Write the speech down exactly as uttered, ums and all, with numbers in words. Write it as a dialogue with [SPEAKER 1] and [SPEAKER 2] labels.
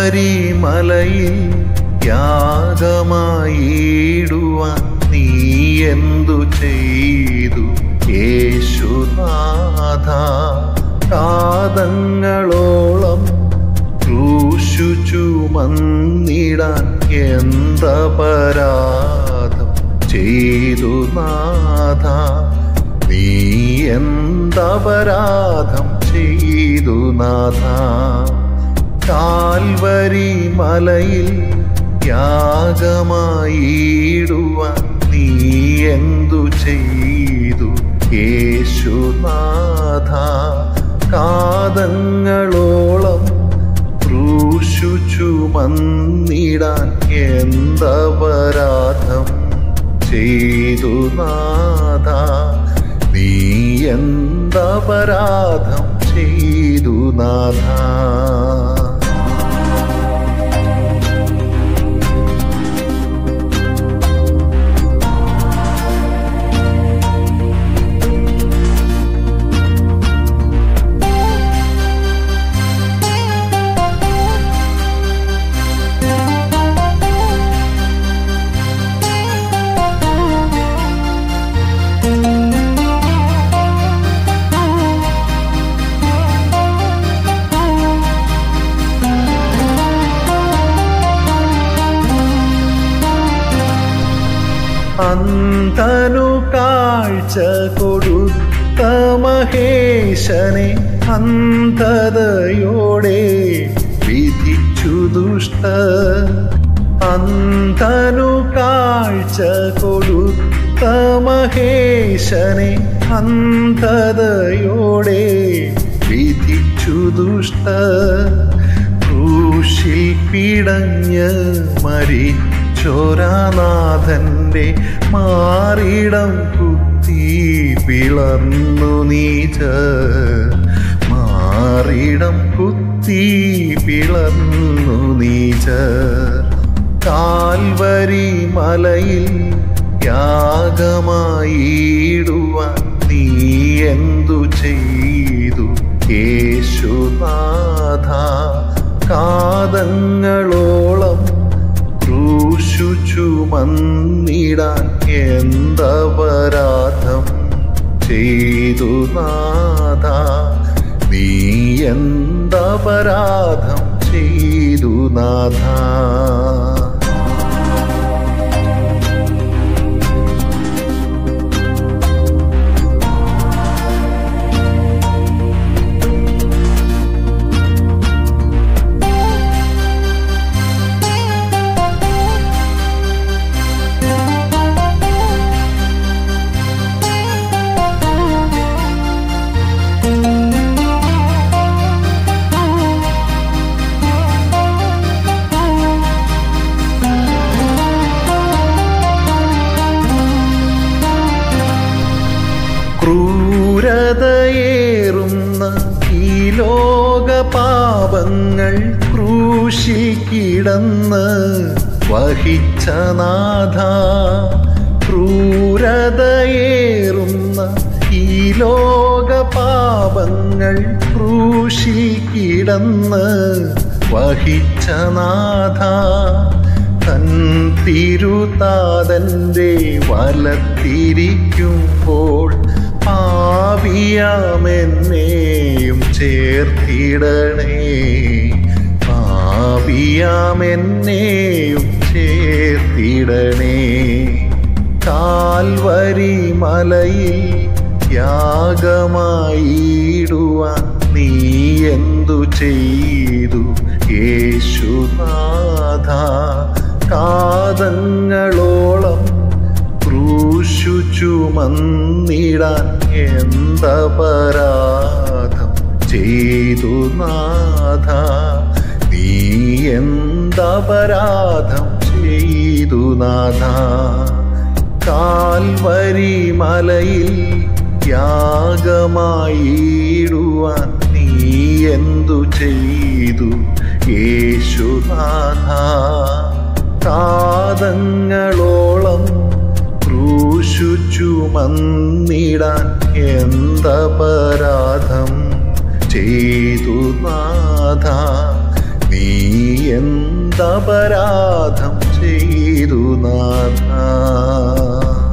[SPEAKER 1] Calvary മലയിൽ യാഗമായിടുവാൻ നീ എന്തു ചെയ്തു യേശുനാഥ? കാതങ്ങളോളം ക്രൂശു ചുമന്നിടാൻ എന്തപരാധം ചെയ്തു നാഥ? നീ എന്തപരാധം ചെയ്തു നാഥ? കാൽവരി മലയിൽ യാഗമായിടുവാൻ നീ എന്തു ചെയ്തു യേശുനാഥ? കാതങ്ങളോളം ക്രൂശു ചുമന്നിടാൻ എന്തപരാധം ചെയ്തു നാഥ? നീ എന്തപരാധം ചെയ്തു നാഥ? അന്ധനു കാഴ്ച കൊടുത്ത മഹേശനെ അന്ധതയോടെ വിധിച്ചു ദുഷ്ട. അന്ധനു കാഴ്ച കൊടുത്ത മഹേശനെ അന്ധതയോടെ വിധിച്ചു ദുഷ്ട. ക്രൂശിൽ പിടഞ്ഞ് മരിച്ചോരാനാഥന്റെ മാറിടം കുത്തി പിളർന്നു നീച്ച. മാറിടം കുത്തി പിളർന്നു നീച്ച. കാൽവരി മലയിൽ യാഗമായിടുവാൻ നീ എന്തു ചെയ്തു യേശുനാഥ? കാതങ്ങളോളം ക്രൂശു ചുമന്നിടാൻ എന്തപരാധം ചെയ്തു നാഥ? നീ എന്തപരാധം ചെയ്തു നാഥ? ക്രൂരതയേറുന്ന ഈ ലോക പാപങ്ങൾ ക്രൂശിൽ കിടന്ന് വഹിച്ച നാഥ. ക്രൂരതയേറുന്ന ഈ ലോക പാപങ്ങൾ ക്രൂശിൽ കിടന്ന് വഹിച്ച നാഥ. തൻ തിരുതാതന്റെ വലത്തിരിക്കുമ്പോൾ പാപിയാമെന്നെയും ചേർത്തിടണേ. പാപിയാമെന്നെയും ചേർത്തിടണേ. കാൽവരി മലയിൽ യാഗമായിടുവാൻ നീ എന്തു ചെയ്തു യേശുനാഥ? കാതങ്ങളോളം ക്രൂശു ചുമന്നിടാൻ എന്തപരാധം ചെയ്തു നാഥ? നീ എന്തപരാധം ചെയ്തു നാഥ? കാൽവരി മലയിൽ യാഗമായിടുവാൻ നീ എന്തു ചെയ്തു യേശുനാഥ? കാതങ്ങളോളം ക്രൂശു ചുമന്നിടാൻ എന്തപരാധം ചെയ്തു നാഥ? നീ നീ എന്തപരാധം ചെയ്തു നാഥാ.